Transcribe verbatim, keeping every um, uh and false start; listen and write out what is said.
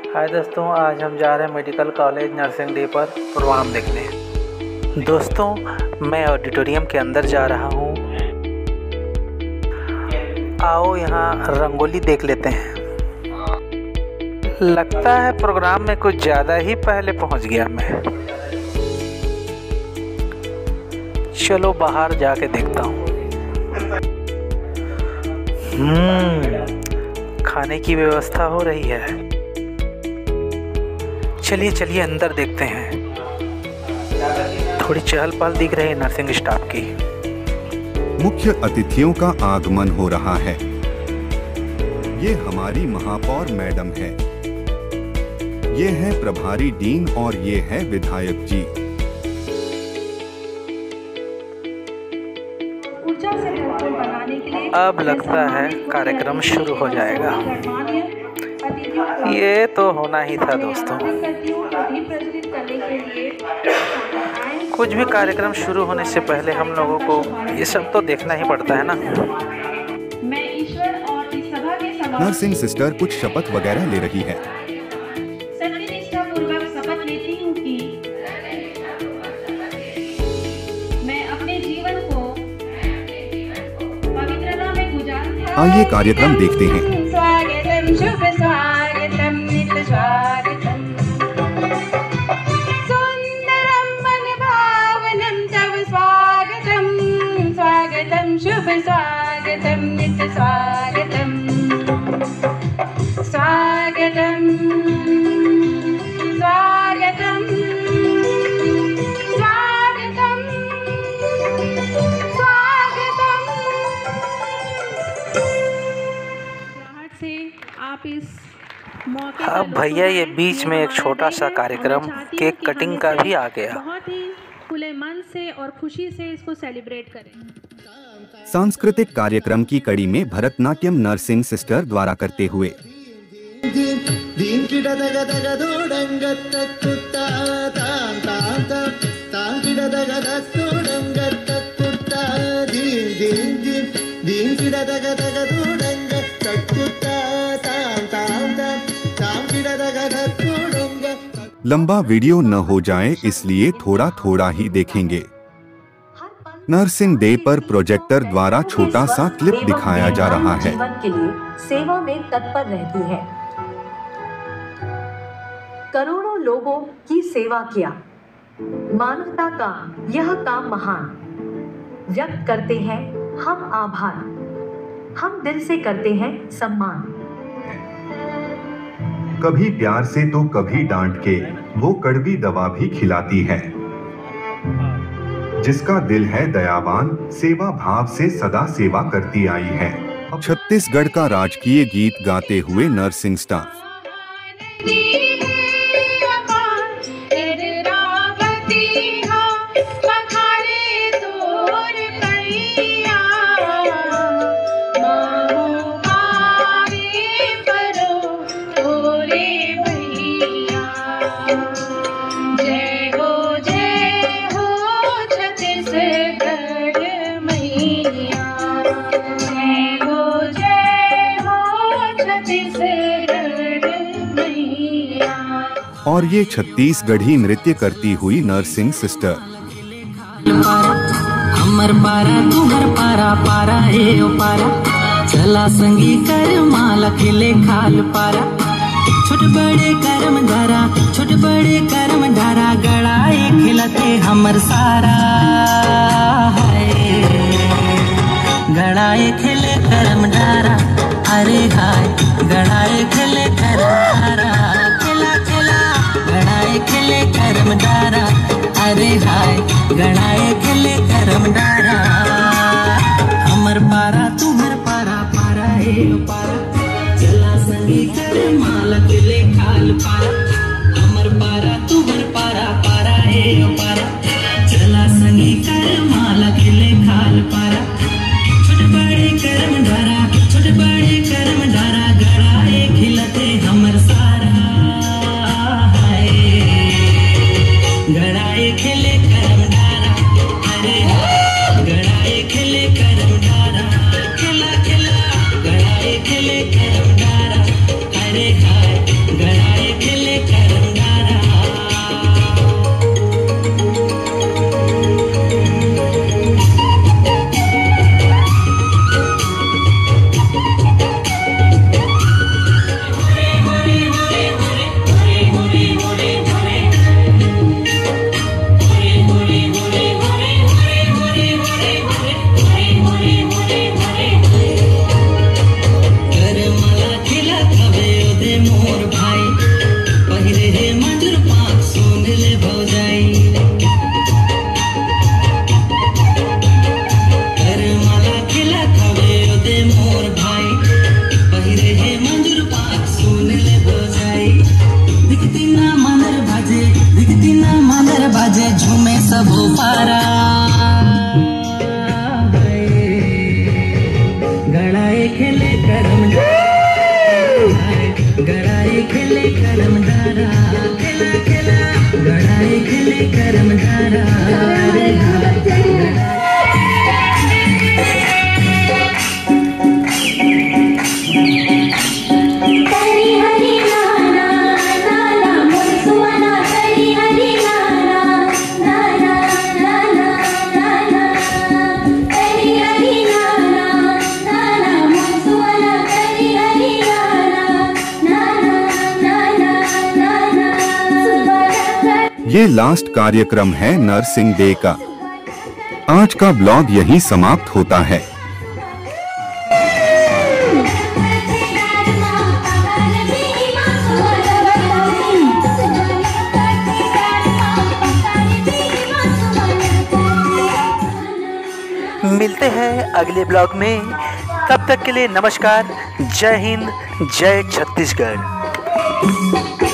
हाय दोस्तों, आज हम जा रहे हैं मेडिकल कॉलेज नर्सिंग डे पर प्रोग्राम देखने। दोस्तों, मैं ऑडिटोरियम के अंदर जा रहा हूँ। आओ यहाँ रंगोली देख लेते हैं। लगता है प्रोग्राम में कुछ ज़्यादा ही पहले पहुँच गया मैं। चलो बाहर जाके देखता हूँ। हम्म खाने की व्यवस्था हो रही है। चलिए चलिए अंदर देखते हैं। थोड़ी चहल पहल दिख रही है नर्सिंग स्टाफ की। मुख्य अतिथियों का आगमन हो रहा है। ये हमारी महापौर मैडम है, ये है प्रभारी डीन और ये है विधायक जी। अब लगता है कार्यक्रम शुरू हो जाएगा। ये तो होना ही था दोस्तों। कुछ भी कार्यक्रम शुरू होने से पहले हम लोगों को ये सब तो देखना ही पड़ता है ना। नर्सिंग सिस्टर कुछ शपथ वगैरह ले रही है। सत्यनिष्ठापूर्वक शपथ लेती हूँ कि मैं अपने जीवन को पवित्रता में गुजारूंगा। आइए कार्यक्रम देखते हैं। स्वागतम, शुभ स्वागतम, नित्य स्वागतम, सुंदरम मन भावनम तव स्वागतम, स्वागतम, शुभ स्वागतम, नित्य स्वागतम, स्वागतम, स्वागतम, स्वागतम, स्वागतम। से आप इस मौके पर अब भैया ये बीच में एक छोटा सा कार्यक्रम केक कटिंग का भी आ गया। बहुत ही खुले मन से और खुशी से इसको सेलिब्रेट करें। सांस्कृतिक कार्यक्रम की कड़ी में भरतनाट्यम नर्सिंग सिस्टर द्वारा करते हुए लंबा वीडियो न हो जाए इसलिए थोड़ा थोड़ा ही देखेंगे। नर्सिंग डे पर प्रोजेक्टर द्वारा छोटा सा क्लिप दिखाया जा रहा है। जीवन के लिए सेवा में तत्पर रहती है। करोड़ों लोगों की सेवा किया। मानवता का यह काम महान। व्यक्त करते हैं हम आभार। हम दिल से करते हैं सम्मान। कभी प्यार से तो कभी डांट के वो कड़वी दवा भी खिलाती है। जिसका दिल है दयावान, सेवा भाव से सदा सेवा करती आई है। छत्तीसगढ़ का राजकीय गीत गाते हुए नर्सिंग स्टाफ। और ये छत्तीसगढ़ी नृत्य करती हुई नर्सिंग सिस्टर। हमर पारा तुहर पारा पारा ए ओ पारा, चला संगी कर माला खिले खाल पारा। छोट बड़े करम धारा, छोट बड़े करम धारा, गड़ाए खिलते हमर सारा है। गड़ाए खिले करम धारा, अरे हाय गड़ाए खिले करम धारा। गणाए खिले करम डारा, अरे हाय गणाए खिले करम डारा। हमर पारा तुहर पारा पारा ए पारा, चला संगी कर माला खिले खाल पारा। हमर पारा तुहर पारा पारा ए पारा, चला संगी कर माला खिले खाल पारा। छोट बड़े करम डारा, छोट बड़े करम डारा, गणाए खिलते हमर सारा। गड़ाए खिले करम डारा, अरे गड़ाए खिले करम डारा, खिला खिला गड़ाए खिले करम डारा, अरे हाय गड़ाए सबो पारा गड़ाए खेले करम गड़ाए खेले करम डारा खेला खेला गड़ाए खेले करम डारा ये लास्ट कार्यक्रम है नरसिंह डे का। आज का ब्लॉग यहीं समाप्त होता है। मिलते हैं अगले ब्लॉग में, तब तक के लिए नमस्कार। जय हिंद, जय छत्तीसगढ़।